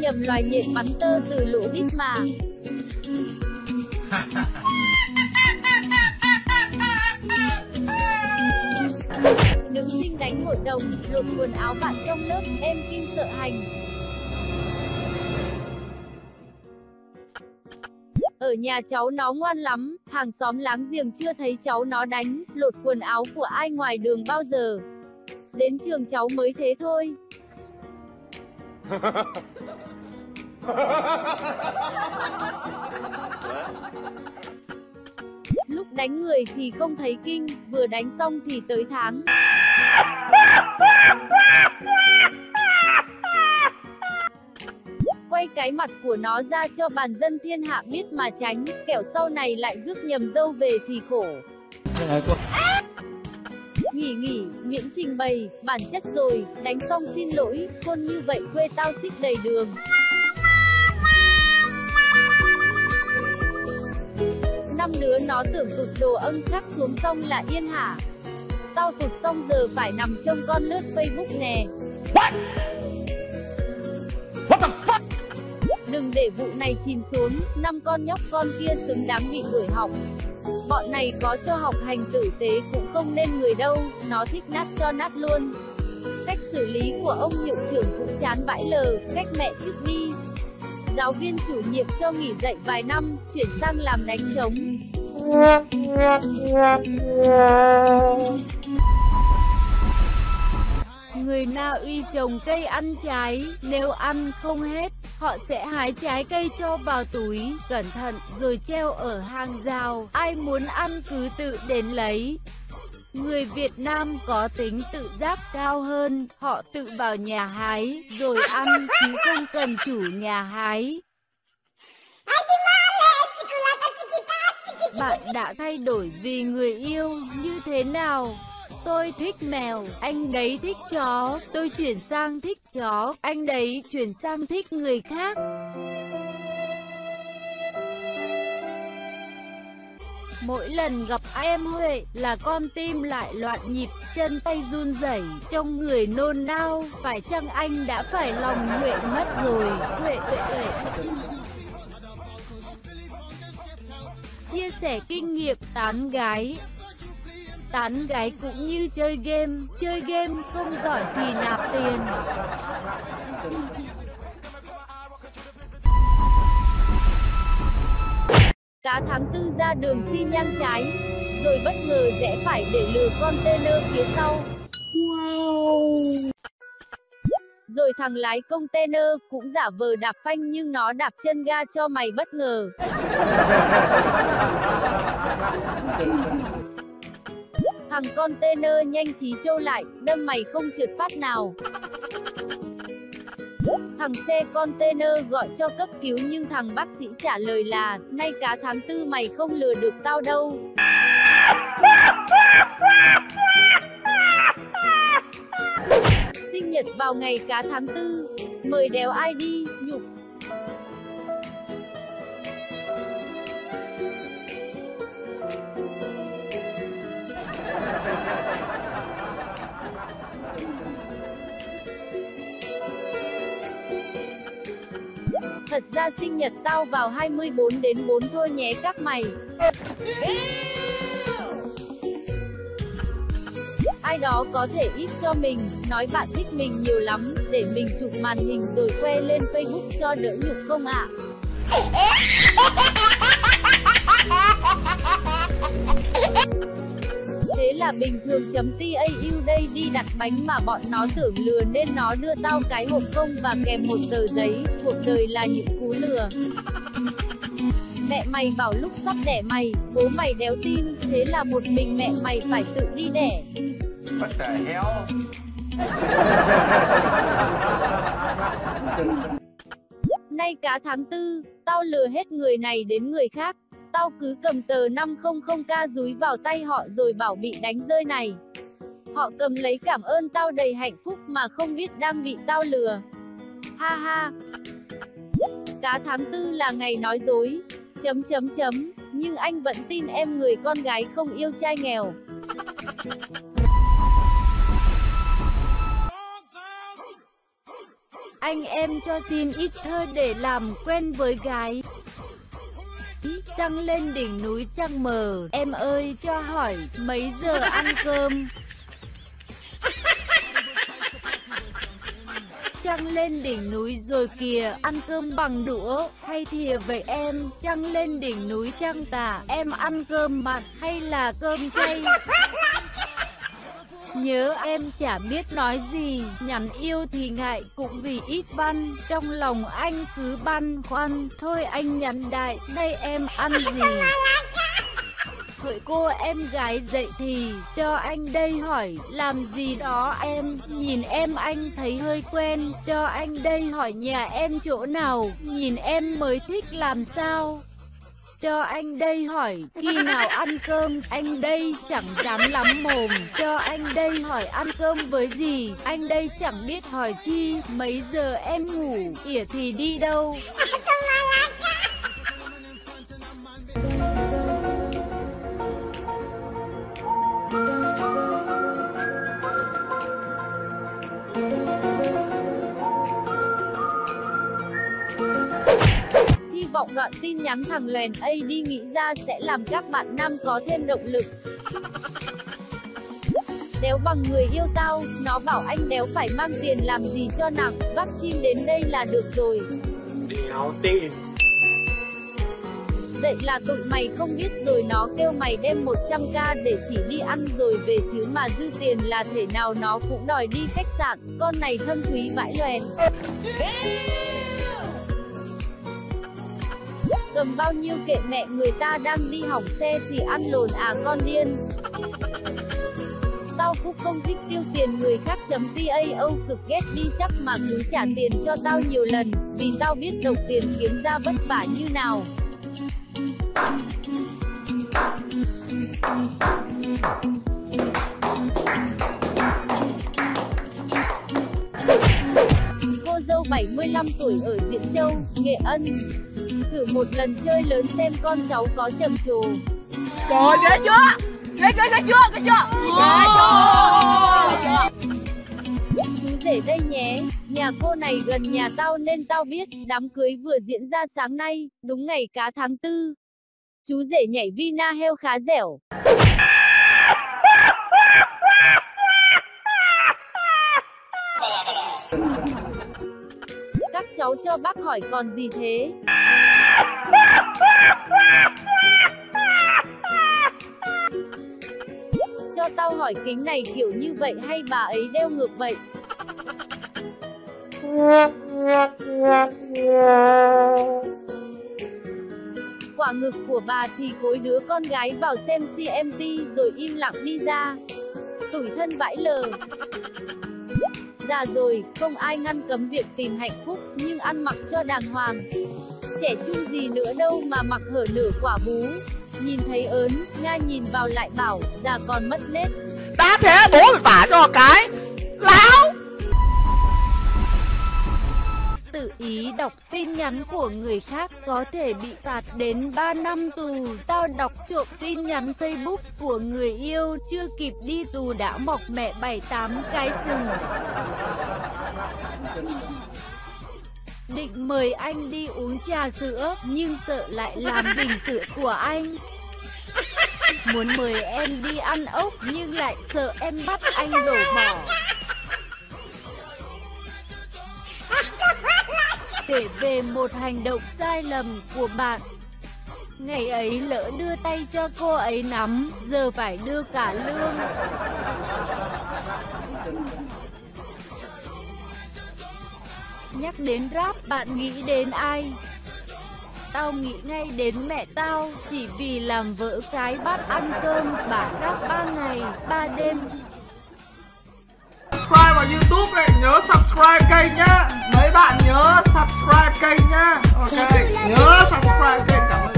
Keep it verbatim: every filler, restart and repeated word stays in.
nhầm loài nhện bắn tơ từ lỗ đít mà. Nữ sinh đánh hội đồng, lột quần áo bạn trong lớp, em kinh sợ hành. Ở nhà cháu nó ngoan lắm, hàng xóm láng giềng chưa thấy cháu nó đánh, lột quần áo của ai ngoài đường bao giờ. Đến trường cháu mới thế thôi. Lúc đánh người thì không thấy kinh, vừa đánh xong thì tới tháng. Quay cái mặt của nó ra cho bàn dân thiên hạ biết mà tránh, kẻo sau này lại rước nhầm dâu về thì khổ. Nghỉ nghỉ, miễn trình bày, bản chất rồi, đánh xong xin lỗi, khôn như vậy quê tao xích đầy đường. Năm đứa nó tưởng tụt đồ ân khác xuống xong là yên hả. Tao tụt xong giờ phải nằm trông con lướt Facebook nè. What? What the fuck? Đừng để vụ này chìm xuống, năm con nhóc con kia xứng đáng bị đuổi học. Bọn này có cho học hành tử tế cũng không nên người đâu, nó thích nát cho nát luôn. Cách xử lý của ông hiệu trưởng cũng chán vãi lờ, cách mẹ trước đi. Giáo viên chủ nhiệm cho nghỉ dạy vài năm, chuyển sang làm đánh trống. Người Na Uy trồng cây ăn trái, nếu ăn không hết, họ sẽ hái trái cây cho vào túi, cẩn thận rồi treo ở hàng rào, ai muốn ăn cứ tự đến lấy. Người Việt Nam có tính tự giác cao hơn, họ tự vào nhà hái, rồi ăn, chứ không cần chủ nhà hái. Bạn đã thay đổi vì người yêu như thế nào? Tôi thích mèo, anh đấy thích chó, tôi chuyển sang thích chó, anh đấy chuyển sang thích người khác. Mỗi lần gặp em Huệ là con tim lại loạn nhịp, chân tay run rẩy, trong người nôn nao, phải chăng anh đã phải lòng Huệ mất rồi? Huệ Huệ Huệ. Chia sẻ kinh nghiệm tán gái. Tán gái cũng như chơi game, chơi game không giỏi thì nạp tiền. Cá tháng tư ra đường xi nhan trái, rồi bất ngờ rẽ phải để lừa container phía sau. Wow. Rồi thằng lái container cũng giả vờ đạp phanh nhưng nó đạp chân ga cho mày bất ngờ. Thằng container nhanh trí trâu lại, đâm mày không trượt phát nào. Thằng xe container gọi cho cấp cứu nhưng thằng bác sĩ trả lời là, nay cá tháng tư mày không lừa được tao đâu. Sinh nhật vào ngày cá tháng tư, mời đéo ai đi, nhục. Thật ra sinh nhật tao vào hai mươi bốn đến bốn thôi nhé các mày. Ai đó có thể ít cho mình, nói bạn thích mình nhiều lắm, để mình chụp màn hình rồi khoe lên Facebook cho đỡ nhục không ạ? Thế là bình thường chấm tau đây đi đặt bánh mà bọn nó tưởng lừa nên nó đưa tao cái hộp công và kèm một tờ giấy, cuộc đời là những cú lừa. Mẹ mày bảo lúc sắp đẻ mày, bố mày đéo tin, thế là một mình mẹ mày phải tự đi đẻ. What the hell? Nay cá tháng tư, tao lừa hết người này đến người khác. Tao cứ cầm tờ năm trăm k dúi vào tay họ rồi bảo bị đánh rơi này. Họ cầm lấy cảm ơn tao đầy hạnh phúc mà không biết đang bị tao lừa. Ha ha. Cá tháng tư là ngày nói dối. Chấm chấm chấm. Nhưng anh vẫn tin em người con gái không yêu trai nghèo. Anh em cho xin ít thơ để làm quen với gái. Trăng lên đỉnh núi trăng mờ, em ơi cho hỏi mấy giờ ăn cơm. Trăng lên đỉnh núi rồi kìa, ăn cơm bằng đũa hay thìa vậy em? Trăng lên đỉnh núi trăng tà, em ăn cơm mặn hay là cơm chay? Nhớ em chả biết nói gì, nhắn yêu thì ngại cũng vì ít văn, trong lòng anh cứ băn khoăn, thôi anh nhắn đại, đây em ăn gì? Hỡi cô em gái dậy thì, cho anh đây hỏi, làm gì đó em, nhìn em anh thấy hơi quen, cho anh đây hỏi nhà em chỗ nào, nhìn em mới thích làm sao? Cho anh đây hỏi, khi nào ăn cơm, anh đây chẳng dám lắm mồm, cho anh đây hỏi ăn cơm với gì, anh đây chẳng biết hỏi chi, mấy giờ em ngủ, ỉa thì đi đâu. Hy vọng đoạn tin nhắn thằng Loèn A đi nghĩ ra sẽ làm các bạn nam có thêm động lực. Đéo bằng người yêu tao, nó bảo anh đéo phải mang tiền làm gì cho nặng, vác chim đến đây là được rồi. Đéo tiền. Vậy là tụi mày không biết rồi, nó kêu mày đem một trăm k để chỉ đi ăn rồi về chứ mà dư tiền là thể nào nó cũng đòi đi khách sạn, con này thâm thúy vãi loèn. Cầm bao nhiêu kệ mẹ, người ta đang đi hỏng xe thì ăn lồn à con điên. Tao cũng không thích tiêu tiền người khác chấm tao, cực ghét đi chắc mà cứ trả tiền cho tao nhiều lần, vì tao biết đồng tiền kiếm ra vất vả như nào. Cô dâu bảy mươi lăm tuổi ở Diễn Châu, Nghệ Ân, thử một lần chơi lớn xem con cháu có trầm trồ. Trời ghê chưa? Ghê ghê ghê chưa? Ghê chưa? Ghê chưa? Chú rể đây nhé, nhà cô này gần nhà tao nên tao biết, đám cưới vừa diễn ra sáng nay, đúng ngày cá tháng tư. Chú rể nhảy Vina heo khá dẻo. Các cháu cho bác hỏi còn gì thế? Cho tao hỏi kính này kiểu như vậy hay bà ấy đeo ngược vậy? Quả ngực của bà thì khối đứa con gái vào xem xê em tê rồi im lặng đi ra. Tủi thân vãi lờ. Già rồi, không ai ngăn cấm việc tìm hạnh phúc, nhưng ăn mặc cho đàng hoàng. Trẻ trung gì nữa đâu mà mặc hở nửa quả bú. Nhìn thấy ớn, Nga nhìn vào lại bảo, già còn mất nết. Đã thế bố phải vả cho cái láo. Tự ý đọc tin nhắn của người khác có thể bị phạt đến ba năm tù. Tao đọc trộm tin nhắn Facebook của người yêu, chưa kịp đi tù đã mọc mẹ bảy tám cái sừng. Định mời anh đi uống trà sữa, nhưng sợ lại làm bình sữa của anh. Muốn mời em đi ăn ốc, nhưng lại sợ em bắt anh đổ bỏ. Kể về một hành động sai lầm của bạn. Ngày ấy lỡ đưa tay cho cô ấy nắm, giờ phải đưa cả lương. Nhắc đến rap bạn nghĩ đến ai? Tao nghĩ ngay đến mẹ tao, chỉ vì làm vỡ cái bát ăn cơm, bà rap ba ngày, ba đêm. Subscribe vào YouTube này, nhớ subscribe kênh nhá. Mấy bạn nhớ subscribe kênh nhá. Ok, nhớ subscribe kênh, cảm ơn.